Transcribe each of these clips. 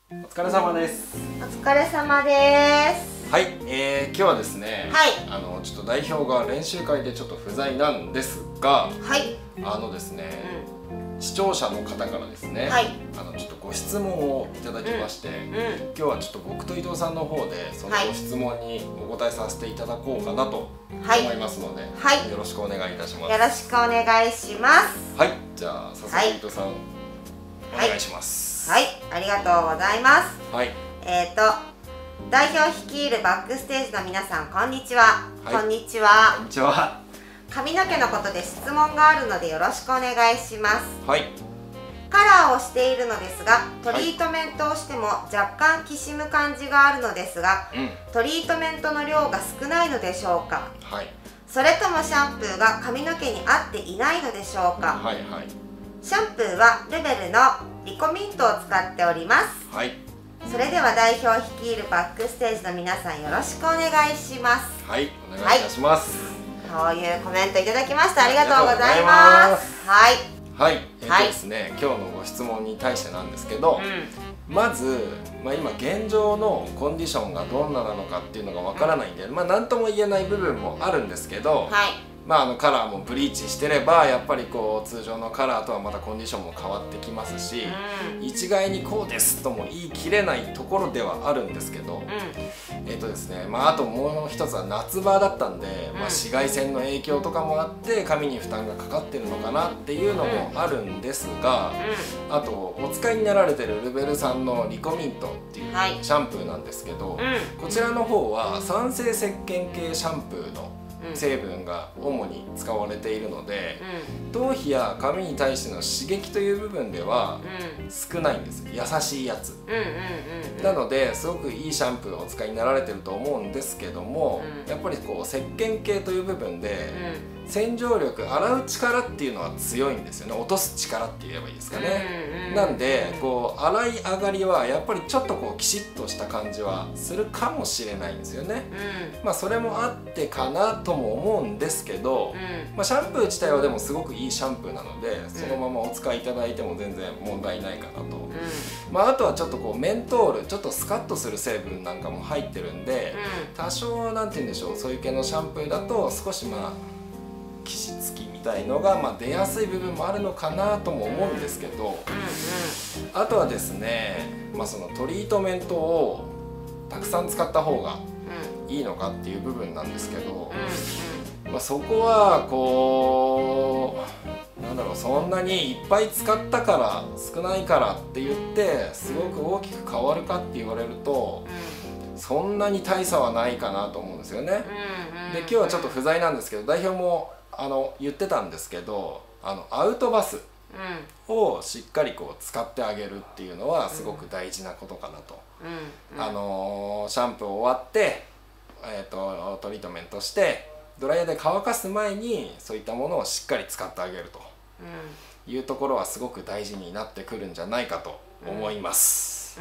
お疲れ様です。 お疲れ様です。 はい、今日はですね、 はい、 ちょっと代表が練習会でちょっと不在なんですが、 はい、 ですね、視聴者の方からですね、 はい、 ちょっとご質問をいただきまして、今日はちょっと僕と伊藤さんの方でそのご質問にお答えさせていただこうかなと思いますので、 はい、 よろしくお願いいたします。 よろしくお願いします。 はい、じゃあ早速伊藤さん、お願いします。 はい、ありがとうございます。 はい。 代表率いるバックステージの皆さん、こんにちは。 はい、 こんにちは。 こんにちは。 髪の毛のことで質問があるのでよろしくお願いします。 はい。 カラーをしているのですが、トリートメントをしても若干きしむ感じがあるのですが、トリートメントの量が少ないのでしょうか。 はい。それともシャンプーが髪の毛に合っていないのでしょうか。 はいはい。 シャンプーはルベルのリコミントを使っております。 はい。 それでは代表率いるバックステージの皆さん、よろしくお願いします。 はい、お願いいたします。 こういうコメントいただきました。ありがとうございます。はい。 はい、ですね、今日のご質問に対してなんですけど、まず、今現状のコンディションがどんななのかっていうのがわからないんで、何とも言えない部分もあるんですけど、 はい、 カラーもブリーチしてればやっぱりこう通常のカラーとはまたコンディションも変わってきますし、一概にこうですとも言い切れないところではあるんですけど、ですね、あともう一つは夏場だったんで、紫外線の影響とかもあって髪に負担がかかってるのかなっていうのもあるんですが、あとお使いになられてるルベルさんのリコミントっていうシャンプーなんですけど、こちらの方は酸性石鹸系シャンプーの成分が主に使われているので、頭皮や髪に対しての刺激という部分では少ないんです。優しいやつなのですごくいいシャンプーをお使いになられてると思うんですけども、やっぱりこう石鹸系という部分で洗浄力、洗う力っていうのは強いんですよね。落とす力って言えばいいですかね。なんでこう洗い上がりはやっぱりちょっとこうキシッとした感じはするかもしれないんですよね。それもあってかなとも思うんですけど、シャンプー自体はでもすごくいいシャンプーなので、そのままお使いいただいても全然問題ないかなと。あとはちょっとこうメントール、ちょっとスカッとする成分なんかも入ってるんで、多少なんて言うんでしょう、そういう系のシャンプーだと少しキシつきみたいのが出やすい部分もあるのかなとも思うんですけど、あとはですね、そのトリートメントをたくさん使った方がいいのかっていう部分なんですけど、そこはこうなんだろう、そんなにいっぱい使ったから少ないからって言ってすごく大きく変わるかって言われると、そんなに大差はないかなと思うんですよね。で今日はちょっと不在なんですけど、代表も言ってたんですけど、アウトバスをしっかりこう使ってあげるっていうのはすごく大事なことかなと。シャンプー終わって、トリートメントしてドライヤーで乾かす前にそういったものをしっかり使ってあげるというところはすごく大事になってくるんじゃないかと思います。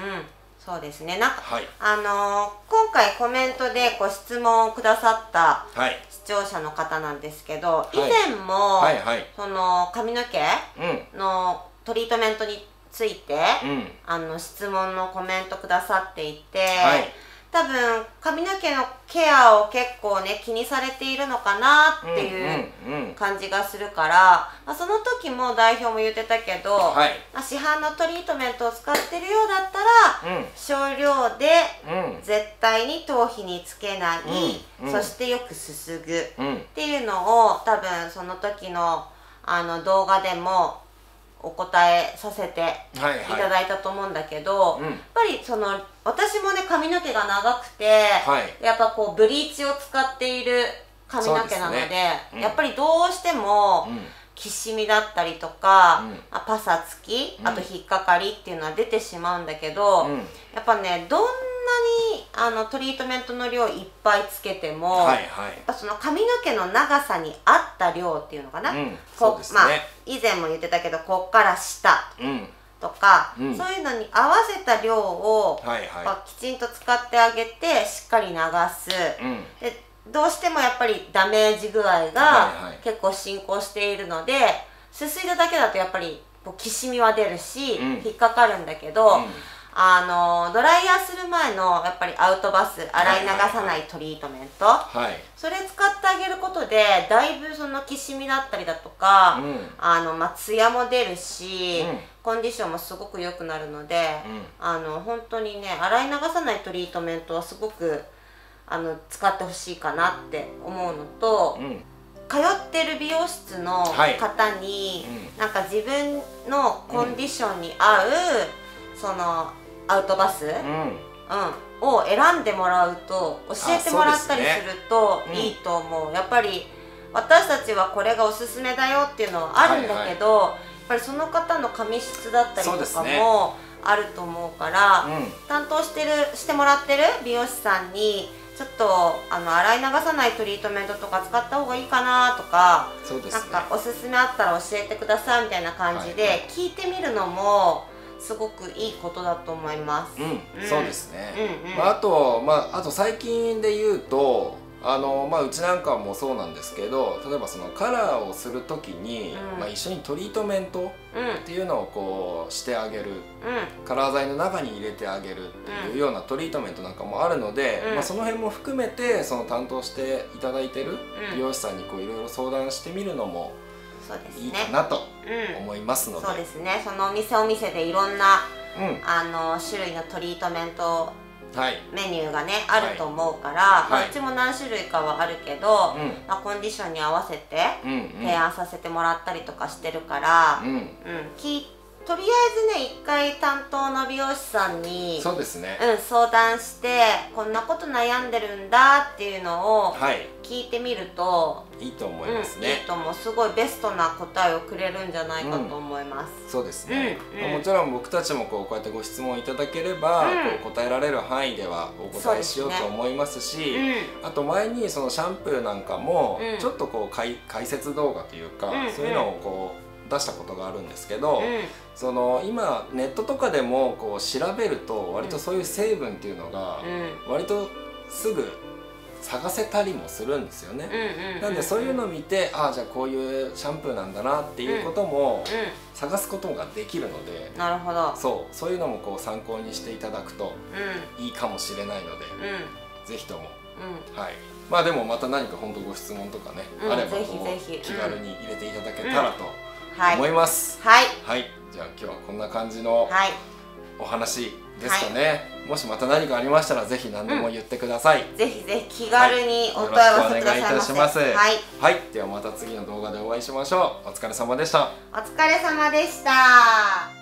そうですね。なんか、今回コメントでご質問をくださった視聴者の方なんですけど、以前もその髪の毛のトリートメントについて質問のコメントくださっていて、多分髪の毛のケアを結構ね気にされているのかなっていう感じがするから、その時も代表も言ってたけど、市販のトリートメントを使ってるようだったら、少量で絶対に頭皮につけない、そしてよくすすぐっていうのを多分その時の動画でもお答えさせていただいたと思うんだけど、やっぱりその私もね髪の毛が長くて、やっぱこうブリーチを使っている髪の毛なので、やっぱりどうしてもきしみだったりとか、パサつき、あと引っかかりっていうのは出てしまうんだけど、やっぱねどんなにトリートメントの量いっぱいつけても、やっぱその髪の毛の長さに合った量っていうのかな、以前も言ってたけどこっから下とか、そういうのに合わせた量をきちんと使ってあげてしっかり流す。でどうしてもやっぱりダメージ具合が結構進行しているので、すすいだだけだとやっぱりきしみは出るし、引っかかるんだけど、 ドライヤーする前のやっぱりアウトバス、洗い流さないトリートメント、それ使ってあげることでだいぶそのきしみだったりだとか、ツヤも出るし、コンディションもすごく良くなるので、本当にね、洗い流さないトリートメントはすごく使ってほしいかなって思うのと、通ってる美容室の方に、なんか自分のコンディションに合う、そのアウトバス、を選んでもらうと、教えてもらったりするといいと思う。やっぱり私たちはこれがおすすめだよっていうのはあるんだけど、やっぱりその方の髪質だったりとかもあると思うから、担当してもらってる美容師さんにちょっと洗い流さないトリートメントとか使った方がいいかなとか、なんかおすすめあったら教えてくださいみたいな感じで聞いてみるのもすごくいいことだと思います。 そうですね。あと最近で言うと、うちなんかもそうなんですけど、例えばそのカラーをするときに、一緒にトリートメントっていうのをこうしてあげる、カラー剤の中に入れてあげるっていうようなトリートメントなんかもあるので、その辺も含めてその担当していただいてる美容師さんにこういろいろ相談してみるのもいいかなと思いますので、 そうですね。そのお店でいろんな、種類のトリートメントメニューがねあると思うから、うちも何種類かはあるけど、コンディションに合わせて提案させてもらったりとかしてるから、とりあえずね、一回担当の美容師さんに相談して、こんなこと悩んでるんだっていうのを聞いてみるといいと思いますね。 いいと思う。すごいベストな答えをくれるんじゃないかと思います。 そうですね。もちろん僕たちもこうやってご質問いただければ、こう答えられる範囲ではお答えしようと思いますし、あと前にそのシャンプーなんかもちょっとこう解説動画というか、そういうのをこう出したことがあるんですけど、その今ネットとかでもこう調べると割とそういう成分っていうのが割とすぐ探せたりもするんですよね。なんでそういうのを見て、じゃあこういうシャンプーなんだなっていうことも探すことができるので、 なるほど。 そういうのもこう参考にしていただくといいかもしれないので、ぜひとも、でもまた何か本当ご質問とかね、あれば気軽に入れていただけたらと思います。じゃあ今日はこんな感じのお話ですかね。もしまた何かありましたらぜひ何でも言ってください。 ぜひぜひ気軽にお問い合わせくださいませ。 ではまた次の動画でお会いしましょう。お疲れ様でした。 お疲れ様でした。